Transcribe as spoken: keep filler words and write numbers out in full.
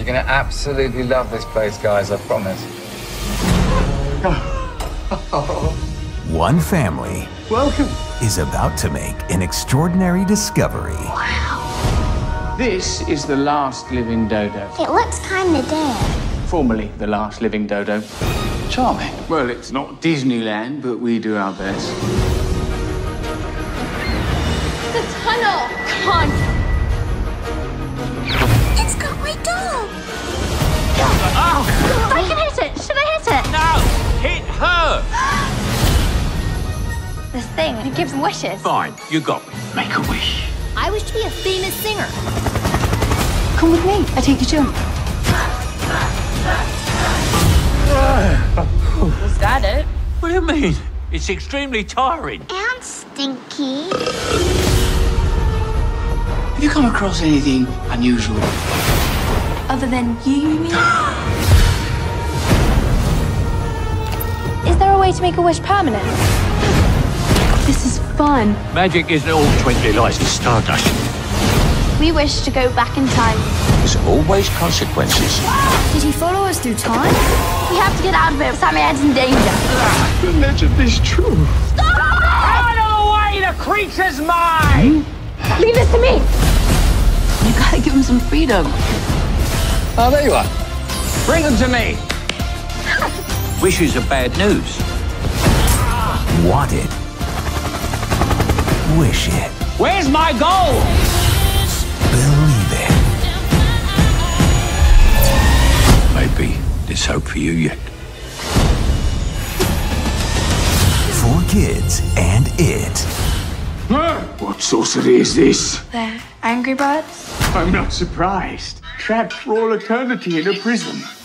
You're going to absolutely love this place, guys, I promise. One family Welcome. is about to make an extraordinary discovery. Wow. This is the last living dodo. It looks kind of dead. Formerly the last living dodo. Charming. Well, it's not Disneyland, but we do our best. The tunnel! Come on! It's got my dog! Oh. I can hit it! Should I hit it? No! Hit her! This thing, it gives wishes. Fine, you got me. Make a wish. I wish to be a famous singer. Come with me. I take you to him. Was that it? What do you mean? It's extremely tiring. And stinky. Have you come across anything unusual? Other than you, you mean? Is there a way to make a wish permanent? This is fun. Magic isn't all twinkly lights and stardust. We wish to go back in time. There's always consequences. Did he follow us through time? We have to get out of here. Sammy Ed's in danger. The legend is true. Out of the way! The creature's mine! Leave this to me. You gotta give him some freedom. Oh, there you are. Bring them to me. Wishes are bad news. Want it. Wish it. Where's my goal? Believe it. Maybe there's hope for you yet. For kids and it. What sorcery is this? They're Angry Birds? I'm not surprised. Trapped for all eternity in a prison.